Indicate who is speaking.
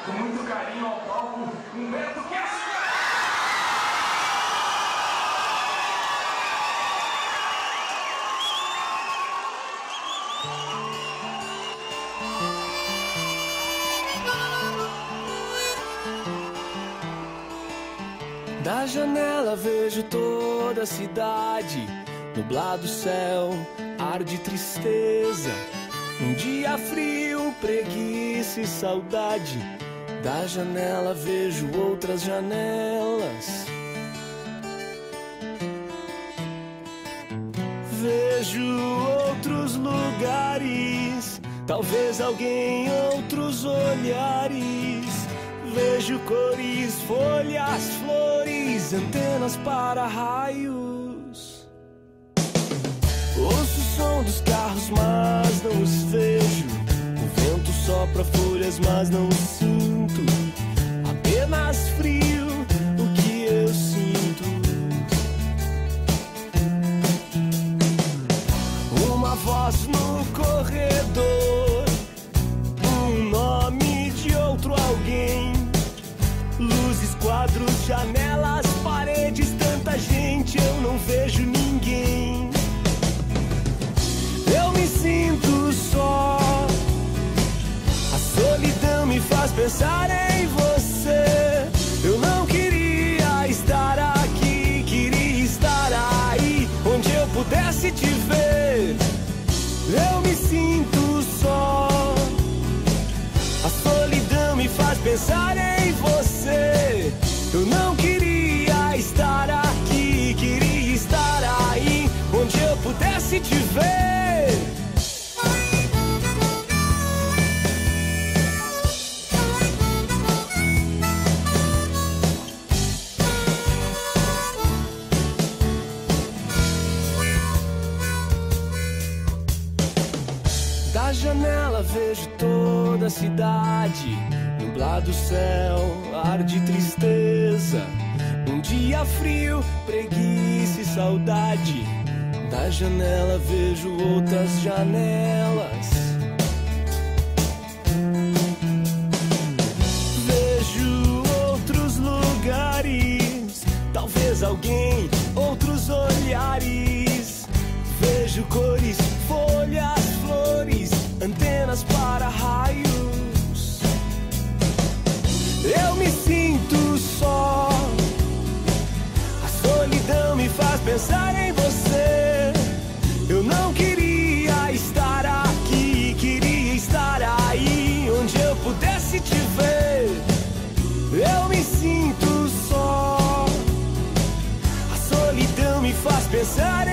Speaker 1: Com muito carinho ao palco, Humberto Cast.
Speaker 2: Da janela vejo toda a cidade, nublado céu, ar de tristeza. Um dia frio, preguiça e saudade. Da janela vejo outras janelas. Vejo outros lugares, talvez alguém, outros olhares. Vejo cores, folhas, flores, antenas para raios. Ouço o som dos carros, mas não os vejo. O vento sopra folhas, mas não os sinto. Apenas frio, o que eu sinto. Uma voz no corredor, um nome de outro alguém. Luzes, quadros, janelas, paredes, tanta gente, eu não vejo ninguém. Eu me sinto só, a solidão me faz pensar em você. Eu não queria estar aqui, queria estar aí, onde eu pudesse te ver. Eu me sinto só, a solidão me faz pensar em você. Eu não queria estar aqui, queria estar aí, onde eu pudesse te ver. Da janela vejo toda a cidade, nublado céu, ar de tristeza. Um dia frio, preguiça e saudade. Da janela vejo outras janelas. Vejo outros lugares, talvez alguém, outros olhares. Vejo cores, folhas, flores, antenas para raios. Eu me sinto só, a solidão me faz pensar em você. Eu não queria estar aqui, queria estar aí, onde eu pudesse te ver. Eu me sinto só, a solidão me faz pensar